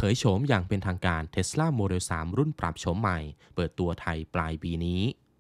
ยโฉมอย่างเป็นทางการ Tesla Model 3 รุ่นปรับโฉมใหม่เปิดตัวไทยปลายปีนี้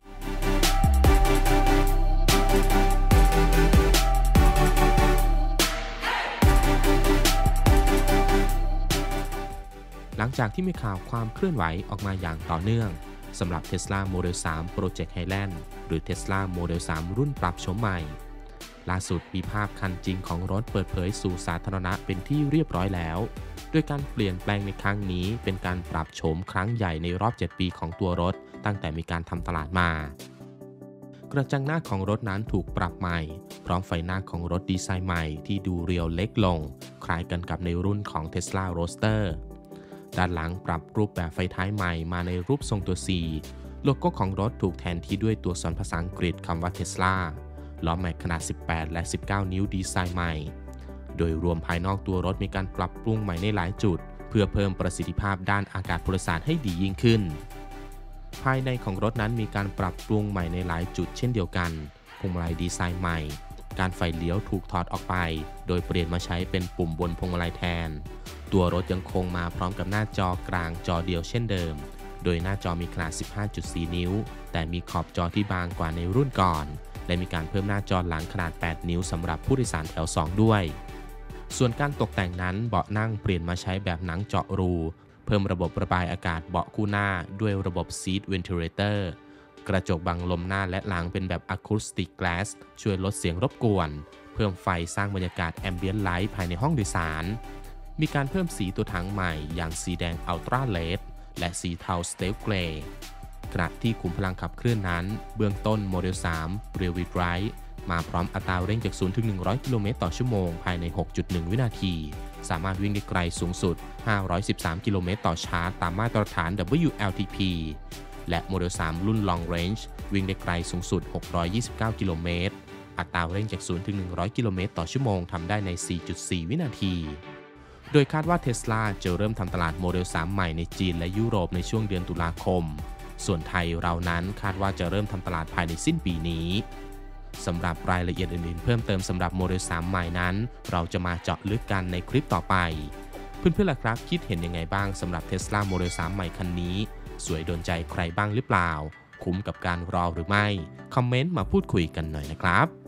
หลังจากที่มีข่าวความเคลื่อนไหวออกมาอย่างต่อเนื่องสำหรับ Tesla Model 3 Project Highland หรือ Tesla Model 3 รุ่นปรับโฉมใหม่ล่าสุดมีภาพคันจริงของรถเปิดเผยสู่สาธารณะเป็นที่เรียบร้อยแล้วโดยการเปลี่ยนแปลงในครั้งนี้เป็นการปรับโฉมครั้งใหญ่ในรอบ 7 ปีของตัวรถตั้งแต่มีการทำตลาดมากระจังหน้าของรถนั้นถูกปรับใหม่พร้อมไฟหน้าของรถดีไซน์ใหม่ที่ดูเรียวเล็กลงคล้ายกันกับในรุ่นของ Tesla Roadster ด้านหลังปรับรูปแบบไฟท้ายใหม่มาในรูปทรงตัว C โลโก้ของรถถูกแทนที่ด้วยตัวอักษรภาษาอังกฤษคำว่า Tesla ล้อแม็กขนาด 18 และ 19 นิ้วดีไซน์ใหม่โดยรวมภายนอกตัวรถมีการปรับปรุงใหม่ในหลายจุดเพื่อเพิ่มประสิทธิภาพด้านอากาศผู้โดยสารให้ดียิ่งขึ้นภายในของรถนั้นมีการปรับปรุงใหม่ในหลายจุดเช่นเดียวกันพวงมาลัยดีไซน์ใหม่การไฟเลี้ยวถูกถอดออกไปโดยเปลี่ยนมาใช้เป็นปุ่มบนพวงมาลัยแทนตัวรถยังคงมาพร้อมกับหน้าจอกลางจอเดียวเช่นเดิมโดยหน้าจอมีขนาด 15.4 นิ้วแต่มีขอบจอที่บางกว่าในรุ่นก่อนและมีการเพิ่มหน้าจอหลังขนาด 8 นิ้วสำหรับผู้โดยสารแถว 2 ด้วยส่วนการตกแต่งนั้นเบาะนั่งเปลี่ยนมาใช้แบบหนังเจาะรูเพิ่มระบบระบายอากาศเบาะคู่หน้าด้วยระบบ Seat Ventilator กระจกบังลมหน้าและหลังเป็นแบบ Acoustic Glass ช่วยลดเสียงรบกวนเพิ่มไฟสร้างบรรยากาศ Ambient Light ภายในห้องโดยสารมีการเพิ่มสีตัวถังใหม่อย่างสีแดง Ultra LED และสีเทา Stealth Grey ขณะที่ขุมพลังขับเคลื่อนนั้นเบื้องต้น Model 3 Rear Wheel Drive มาพร้อมอัตราเร่งจาก 0 ถึง 100 กิโลเมตรต่อชั่วโมงภายใน 6.1 วินาทีสามารถวิ่งได้ไกลสูงสุด 513 กิโลเมตรต่อชาร์จตามมาตรฐาน WLTP และ Model 3 รุ่น Long Range วิ่งได้ไกลสูงสุด 629 กิโลเมตรอัตราเร่งจาก 0 ถึง 100 กิโลเมตรต่อชั่วโมงทำได้ใน 4.4 วินาทีโดยคาดว่า Tesla จะเริ่มทำตลาด Model 3 ใหม่ในจีนและยุโรปในช่วงเดือนตุลาคมส่วนไทยเรานั้นคาดว่าจะเริ่มทำตลาดภายในสิ้นปีนี้สำหรับรายละเอียดอื่นๆเพิ่มเติมสำหรับ Model 3 ใหม่นั้นเราจะมาเจาะลึกกันในคลิปต่อไปเพื่อนๆล่ะครับคิดเห็นยังไงบ้างสำหรับ Tesla Model 3 ใหม่คันนี้สวยโดนใจใครบ้างหรือเปล่าคุ้มกับการรอหรือไม่คอมเมนต์มาพูดคุยกันหน่อยนะครับ